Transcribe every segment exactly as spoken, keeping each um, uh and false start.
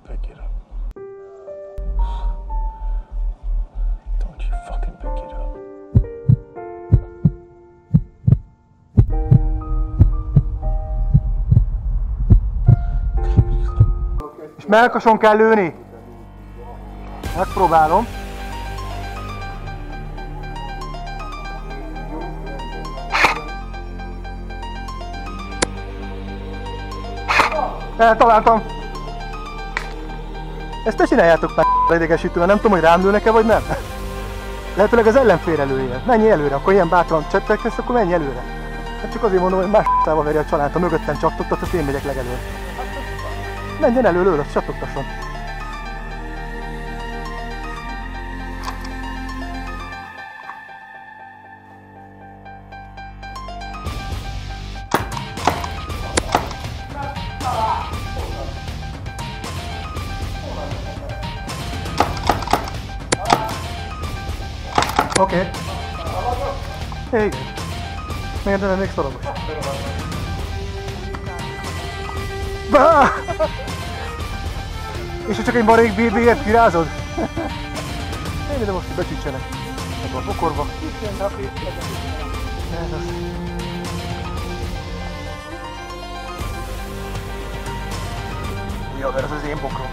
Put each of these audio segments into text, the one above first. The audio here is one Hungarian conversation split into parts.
pick it up. Don't you fucking pick it up. És mellkason kell lőni. Megpróbálom. Eltaláltam. Ezt te csináljátok már idegesítően, nem tudom, hogy rám lőnek-e vagy nem. Lehetőleg az ellenfélre lőjél. Menj előre, akkor ilyen bátran csettelkedsz, akkor menj előre. Hát csak azért mondom, hogy más szába veri a család, ha mögöttem csattogtat, azt én megyek legelőre. Menjen elő, lőd, azt csattogtasson. Oké. Okay. Igen. Miért nem még szorogos? És csak egy marék bé bé-et kirázod? Én ide most, hogy becsütsenek. Ebbe a bokorba. Ez az. Ja, mert ez az én bokrom.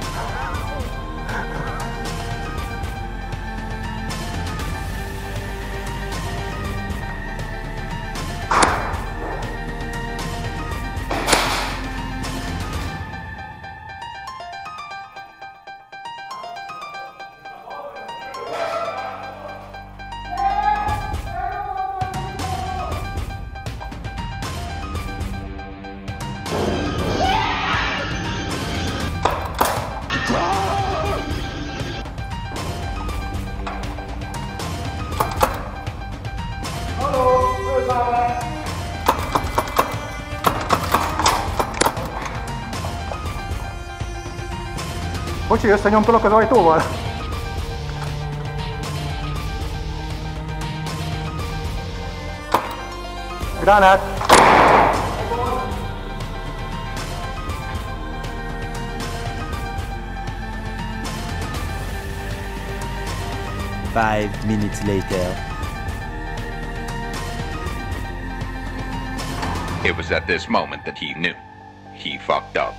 Bocsi, összenyomtolok az ajtóval? Gránát! Five minutes later. It was at this moment that he knew. He fucked up.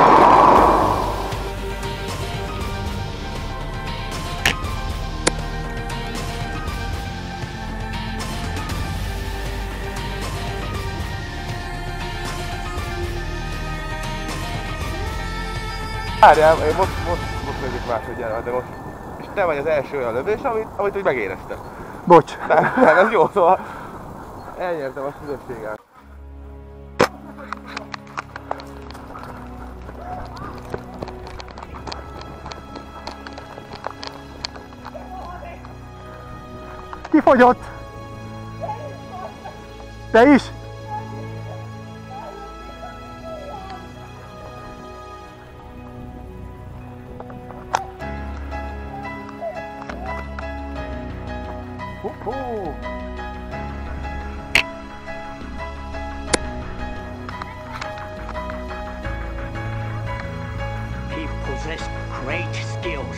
Várjál, én most, most, most lövök másodjára, de most... És te vagy az első olyan lövés, amit, amit úgy megéreztem. Bocs. Nem, nem, ez jó, szóval... Elnyertem a szülőséget. Kifogyott! Te is? Hú-hú! He possessed great skills.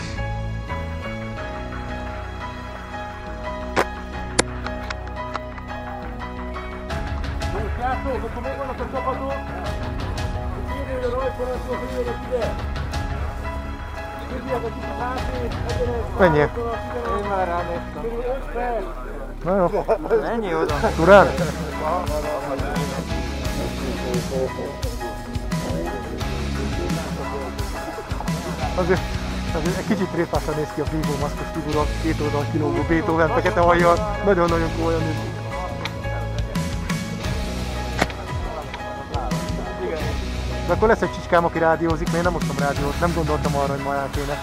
Srácok, akkor még vannak a csapatok. Kérjél a rajtparancsot, hogy jöjjenek ide. Kérjél a kicsit hátét, egyenek. Mennyi? Én már ránéztem. öt perc. Na jó. Ennyi oda. Durán? Azért, azért egy kicsit tréfásan néz ki a Vivo maszkos figura, két oldal kilógó Beethoven fekete hajjal. Nagyon-nagyon komolyan néz ki. De akkor lesz egy csicskám, aki rádiózik, mert én nem hoztam rádiót, nem gondoltam arra, hogy ma el kéne.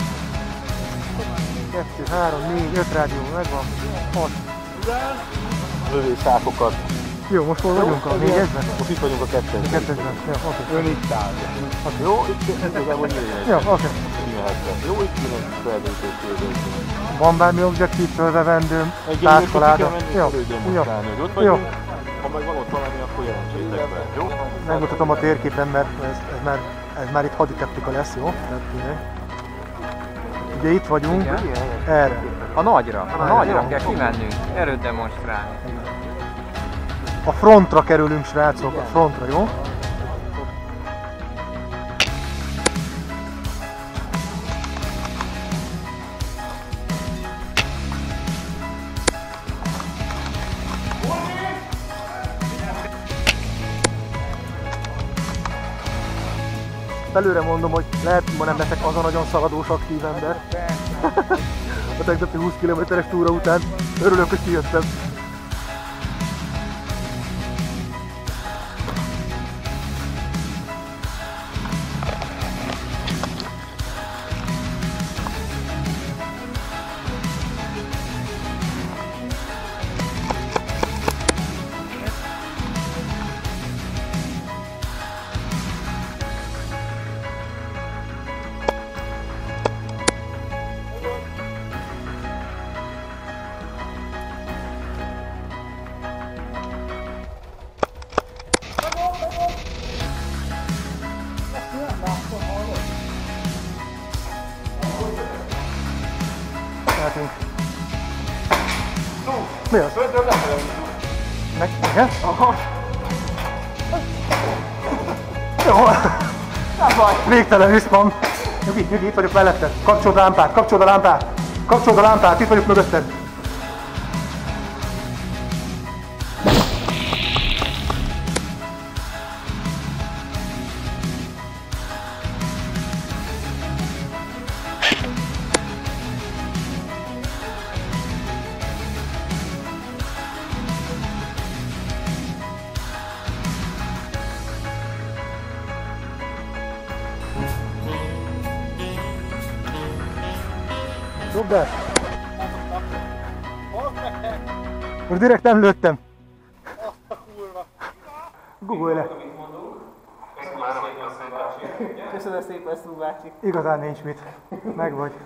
Kettő, három, négy, öt rádió, megvan. Hat. Lövőszákokat. Jó, most hol vagyunk? A négyesben? Most itt vagyunk a kettesben. A kettesben, jó, oké. Ön itt áll. Jó, itt igazából nyílni. Jó, oké. Jó, itt kéne feldöntőt. Van bármi objektív, fölvevendőm, Egy táskaláda. Jó, jó, jó. Ha meg van ott valami, akkor jelentsétek be, jó? Megmutatom a térképen, mert ez, ez már Ez már itt haditeptika lesz, jó? Ugye itt vagyunk, Igen. erre. A nagyra, a nagyra, nagyra jó. kell kimennünk, erőt demonstrálni. A frontra kerülünk, srácok, a frontra, jó? Előre mondom, hogy lehet, ma nem leszek az a nagyon szaladós aktív ember. A tegnapi húsz kilométeres túra után örülök, hogy kijöttem. Mehetünk. Mi az? Meg, igen? Aha. Jó. Végtelen viszpam. Nyugi, nyugi, itt vagyok melletted. Kapcsold a lámpát, kapcsold a lámpát. Kapcsold a lámpát, itt vagyok mögötted. Dobd el! Most direkt nem lőttem. Guggolj le! Köszönöm szépen, Szú bácsi. Igazán nincs mit. Meg vagy.